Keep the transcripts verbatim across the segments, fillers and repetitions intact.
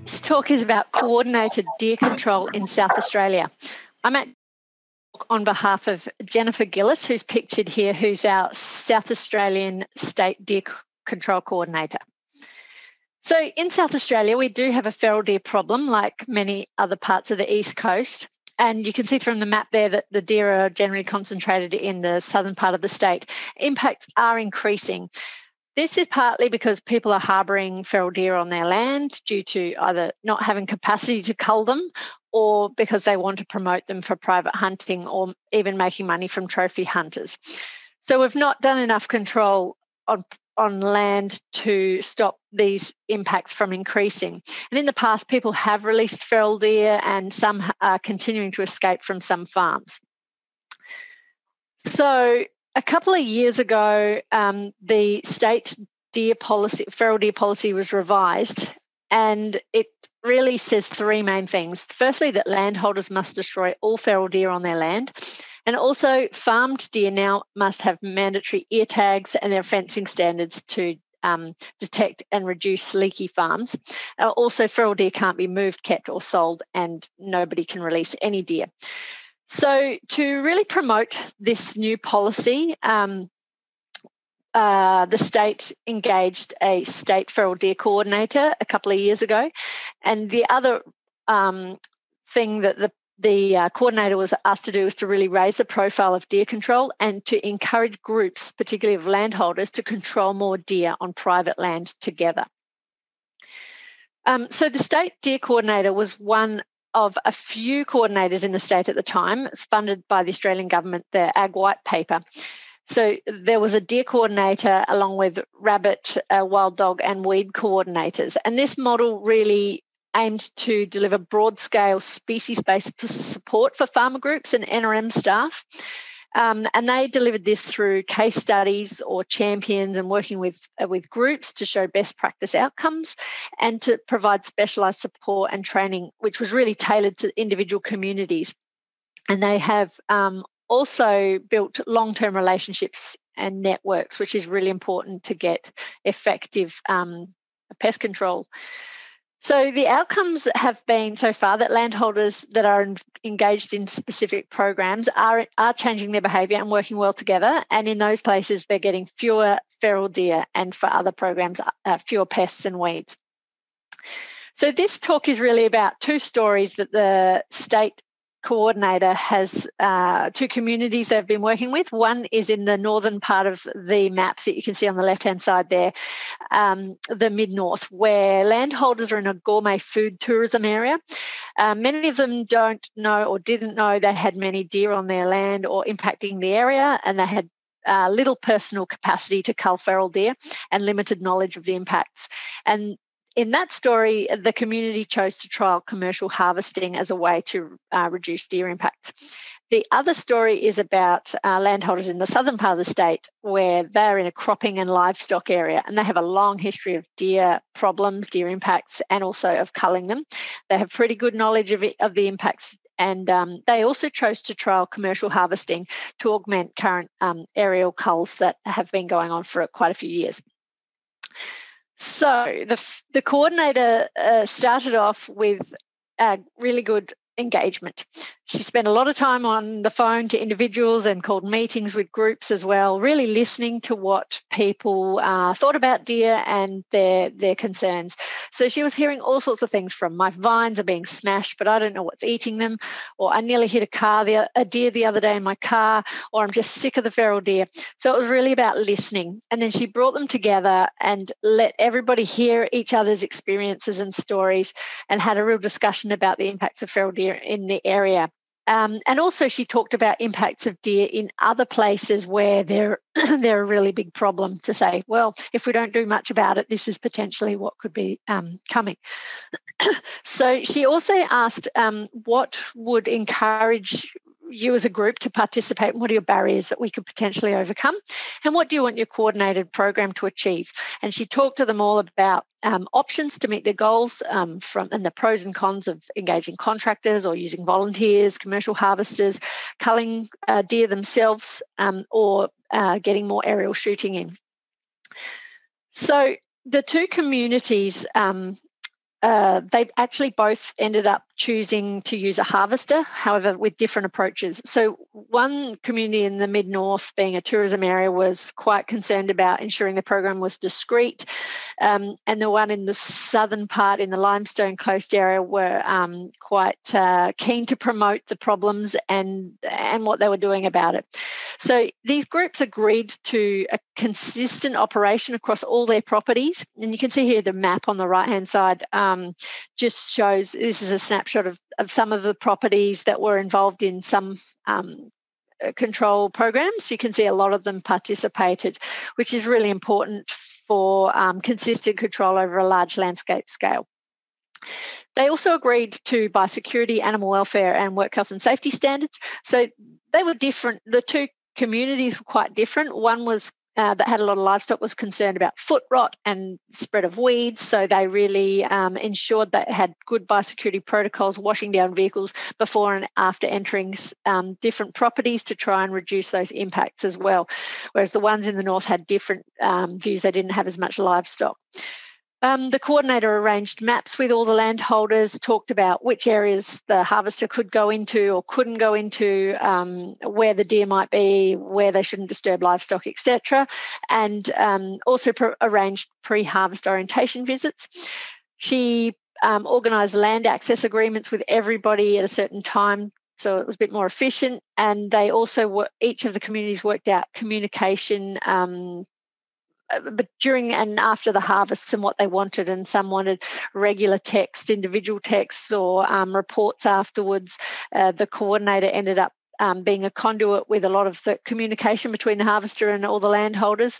This talk is about coordinated deer control in South Australia. I'm at on behalf of Jennifer Gillis, who's pictured here, who's our South Australian State Deer Control Coordinator. So in South Australia, we do have a feral deer problem like many other parts of the East Coast. And you can see from the map there that the deer are generally concentrated in the southern part of the state. Impacts are increasing. This is partly because people are harbouring feral deer on their land due to either not having capacity to cull them or because they want to promote them for private hunting or even making money from trophy hunters. So we've not done enough control on, on land to stop these impacts from increasing. And in the past, people have released feral deer and some are continuing to escape from some farms. So a couple of years ago, um, the state deer policy, feral deer policy was revised, and it really says three main things. Firstly, that landholders must destroy all feral deer on their land, and also farmed deer now must have mandatory ear tags and their fencing standards to um, detect and reduce leaky farms. Uh, also, feral deer can't be moved, kept or sold, and nobody can release any deer. So to really promote this new policy, um, uh, the state engaged a state feral deer coordinator a couple of years ago. And the other um, thing that the, the uh, coordinator was asked to do was to really raise the profile of deer control and to encourage groups, particularly of landholders, to control more deer on private land together. Um, so the state deer coordinator was one of a few coordinators in the state at the time, funded by the Australian government, the Ag White Paper. So there was a deer coordinator along with rabbit, uh, wild dog and weed coordinators. And this model really aimed to deliver broad-scale species-based support for farmer groups and N R M staff. Um, and they delivered this through case studies or champions and working with, uh, with groups to show best practice outcomes and to provide specialised support and training, which was really tailored to individual communities. And they have um, also built long-term relationships and networks, which is really important to get effective um, pest control. So the outcomes have been so far that landholders that are engaged in specific programs are, are changing their behaviour and working well together. And in those places, they're getting fewer feral deer and for other programs, uh, fewer pests and weeds. So this talk is really about two stories that the state coordinator has, uh, two communities they've been working with. One is in the northern part of the map that you can see on the left-hand side there, um, the mid-north, where landholders are in a gourmet food tourism area. Uh, many of them don't know or didn't know they had many deer on their land or impacting the area, and they had uh, little personal capacity to cull feral deer and limited knowledge of the impacts. And in that story, the community chose to trial commercial harvesting as a way to uh, reduce deer impacts. The other story is about uh, landholders in the southern part of the state where they're in a cropping and livestock area, and they have a long history of deer problems, deer impacts, and also of culling them. They have pretty good knowledge of, it, of the impacts, and um, they also chose to trial commercial harvesting to augment current um, aerial culls that have been going on for quite a few years. So the, the coordinator uh, started off with a really good engagement. She spent a lot of time on the phone to individuals and called meetings with groups as well, really listening to what people uh, thought about deer and their, their concerns. So she was hearing all sorts of things from my vines are being smashed, but I don't know what's eating them, or I nearly hit a car, the, a deer the other day in my car, or I'm just sick of the feral deer. So it was really about listening. And then she brought them together and let everybody hear each other's experiences and stories and had a real discussion about the impacts of feral deer in the area. Um, and also she talked about impacts of deer in other places where they're, they're a really big problem to say, well, if we don't do much about it, this is potentially what could be um, coming. So she also asked um, what would encourage you as a group to participate, and what are your barriers that we could potentially overcome, and what do you want your coordinated program to achieve? And she talked to them all about um, options to meet their goals um, from and the pros and cons of engaging contractors or using volunteers, commercial harvesters, culling uh, deer themselves, um, or uh, getting more aerial shooting in. So the two communities um, uh, they actually both ended up choosing to use a harvester, however, with different approaches. So one community in the mid-north, being a tourism area, was quite concerned about ensuring the program was discreet. Um, and the one in the southern part, in the Limestone Coast area, were um, quite uh, keen to promote the problems and, and what they were doing about it. So these groups agreed to a consistent operation across all their properties. And you can see here the map on the right-hand side um, just shows, this is a snapshot of, of some of the properties that were involved in some um, control programs. You can see a lot of them participated, which is really important for um, consistent control over a large landscape scale. They also agreed to biosecurity, animal welfare, and work health and safety standards. So they were different. The two communities were quite different. One was uh, that had a lot of livestock was concerned about foot rot and spread of weeds. So they really um, ensured that it had good biosecurity protocols, washing down vehicles before and after entering um, different properties to try and reduce those impacts as well. Whereas the ones in the north had different um, views. They didn't have as much livestock. Um, the coordinator arranged maps with all the landholders, talked about which areas the harvester could go into or couldn't go into, um, where the deer might be, where they shouldn't disturb livestock, et cetera, and um, also pro- arranged pre-harvest orientation visits. She um, organised land access agreements with everybody at a certain time, so it was a bit more efficient. And they also, were, each of the communities worked out communication um, but during and after the harvests and what they wanted, and some wanted regular text, individual texts, or um, reports afterwards. Uh, the coordinator ended up um, being a conduit with a lot of the communication between the harvester and all the landholders.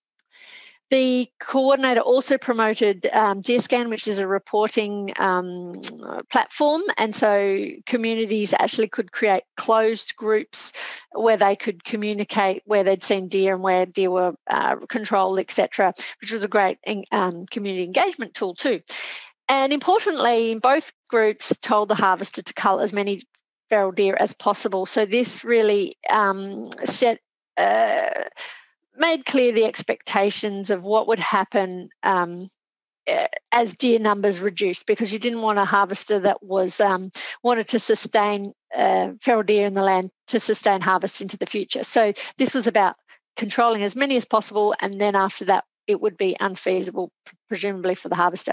The coordinator also promoted um, DeerScan, which is a reporting um, platform. And so communities actually could create closed groups where they could communicate where they'd seen deer and where deer were uh, controlled, et cetera, which was a great um, community engagement tool too. And importantly, both groups told the harvester to cull as many feral deer as possible. So this really um, set... Uh, made clear the expectations of what would happen um, as deer numbers reduced, because you didn't want a harvester that was um, wanted to sustain uh, feral deer in the land to sustain harvests into the future. So this was about controlling as many as possible, and then after that it would be unfeasible, presumably, for the harvester.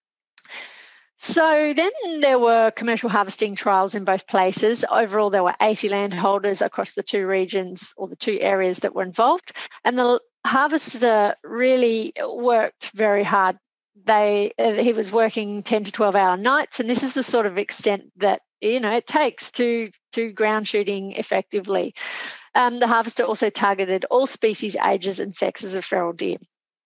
So then there were commercial harvesting trials in both places. Overall, there were eighty landholders across the two regions, or the two areas that were involved. And the harvester really worked very hard. They uh, he was working ten to twelve hour nights, and this is the sort of extent that, you know, it takes to to ground shooting effectively. Um, the harvester also targeted all species, ages, and sexes of feral deer.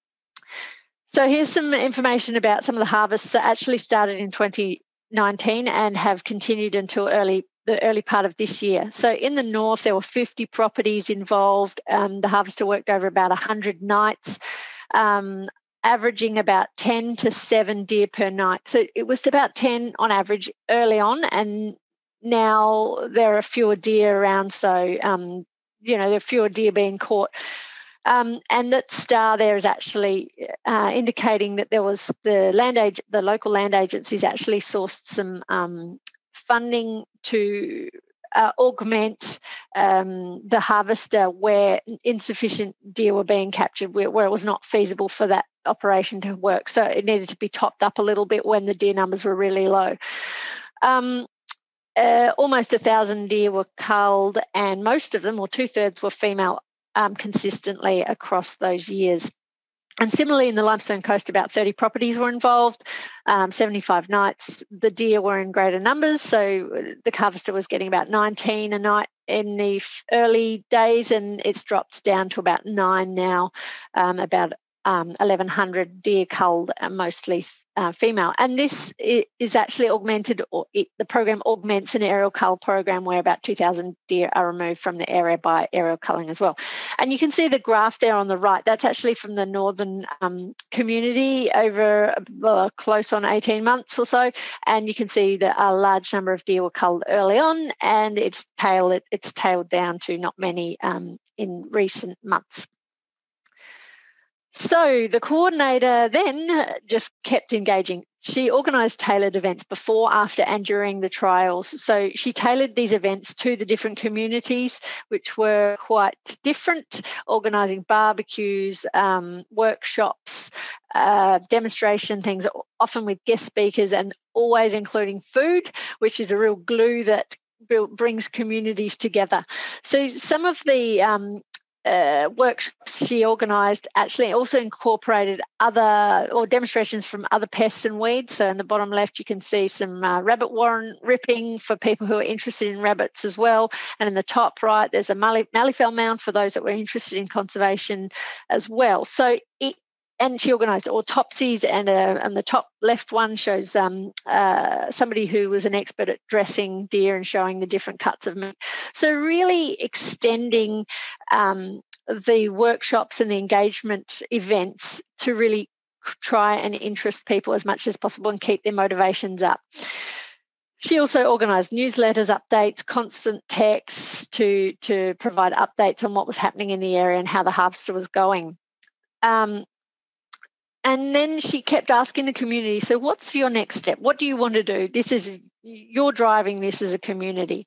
So here's some information about some of the harvests that actually started in twenty nineteen and have continued until early the early part of this year. So in the north, there were fifty properties involved. Um, the harvester worked over about one hundred nights, um, averaging about ten to seven deer per night. So it was about ten on average early on, and now there are fewer deer around. So, um, you know, there are fewer deer being caught. Um, and that star there is actually uh, indicating that there was the land ag- the local land agencies actually sourced some um, funding to uh, augment um, the harvester where insufficient deer were being captured, where, where it was not feasible for that operation to work. So it needed to be topped up a little bit when the deer numbers were really low. Um, uh, almost a thousand deer were culled, and most of them, or two-thirds, were female Um, consistently across those years. And similarly, in the Limestone Coast, about thirty properties were involved, um, seventy-five nights. The deer were in greater numbers, so the harvester was getting about nineteen a night in the early days, and it's dropped down to about nine now, um, about um, eleven hundred deer culled, uh, mostly uh, female. And this is actually augmented, or it, the program augments an aerial cull program where about two thousand deer are removed from the area by aerial culling as well. And you can see the graph there on the right. That's actually from the northern um, community over uh, close on eighteen months or so. And you can see that a large number of deer were culled early on, and it's tailed, it, it's tailed down to not many um, in recent months. So the coordinator then just kept engaging. She organised tailored events before, after and during the trials. So she tailored these events to the different communities, which were quite different, organising barbecues, um, workshops, uh, demonstration things, often with guest speakers, and always including food, which is a real glue that brings communities together. So some of the um, Uh, workshops she organised actually also incorporated other or demonstrations from other pests and weeds. So in the bottom left, you can see some uh, rabbit warren ripping for people who are interested in rabbits as well. And in the top right, there's a malleefell mound for those that were interested in conservation as well. So it, and she organised autopsies, and, uh, and the top left one shows um, uh, somebody who was an expert at dressing deer and showing the different cuts of meat. So really extending um, the workshops and the engagement events to really try and interest people as much as possible and keep their motivations up. She also organised newsletters, updates, constant texts to, to provide updates on what was happening in the area and how the harvester was going. Um, And then she kept asking the community, so what's your next step? What do you want to do? This is, you're driving this as a community.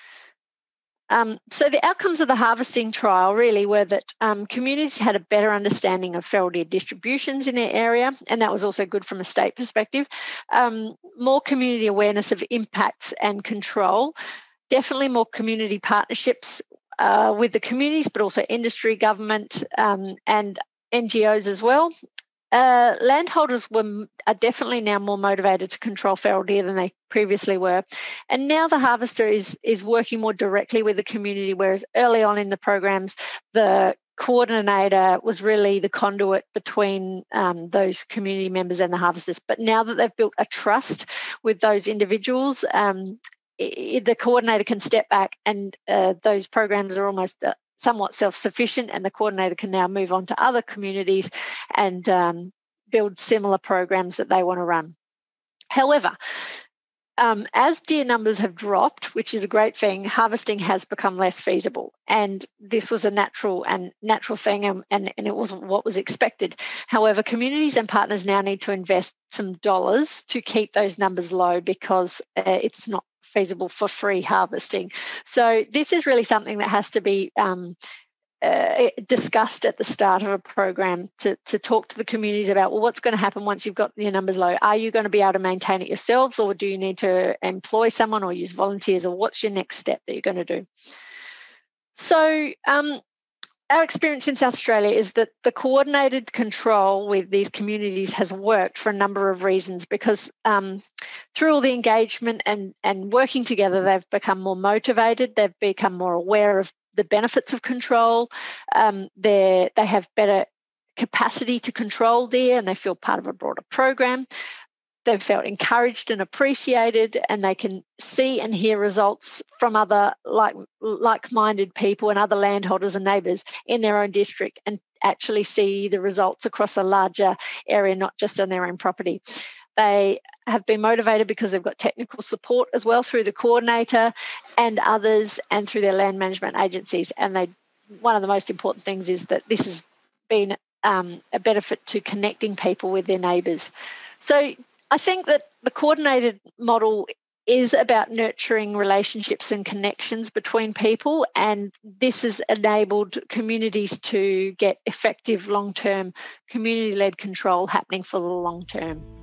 Um, so the outcomes of the harvesting trial really were that um, communities had a better understanding of feral deer distributions in their area, and that was also good from a state perspective. Um, more community awareness of impacts and control, definitely more community partnerships uh, with the communities, but also industry, government, um, and N G Os as well. Uh, landholders were are definitely now more motivated to control feral deer than they previously were, and now the harvester is is working more directly with the community, whereas early on in the programs the coordinator was really the conduit between um, those community members and the harvesters. But now that they've built a trust with those individuals, um, it, the coordinator can step back, and uh, those programs are almost uh, somewhat self-sufficient, and the coordinator can now move on to other communities and um, build similar programs that they want to run. However, um, as deer numbers have dropped, which is a great thing, harvesting has become less feasible, and this was a natural and natural thing, and, and, and it wasn't what was expected. However, communities and partners now need to invest some dollars to keep those numbers low, because uh, it's not feasible for free harvesting. So this is really something that has to be um, uh, discussed at the start of a program, to, to talk to the communities about, well, what's going to happen once you've got your numbers low? Are you going to be able to maintain it yourselves, or do you need to employ someone or use volunteers, or what's your next step that you're going to do? So um, our experience in South Australia is that the coordinated control with these communities has worked for a number of reasons, because um, through all the engagement and, and working together, they've become more motivated, they've become more aware of the benefits of control, um, they they have better capacity to control deer, and they feel part of a broader program. They've felt encouraged and appreciated, and they can see and hear results from other like like-minded people and other landholders and neighbours in their own district, and actually see the results across a larger area, not just on their own property. They have been motivated because they've got technical support as well through the coordinator and others, and through their land management agencies. And they, one of the most important things is that this has been um, a benefit to connecting people with their neighbours. So I think that the coordinated model is about nurturing relationships and connections between people, and this has enabled communities to get effective long-term community-led control happening for the long term.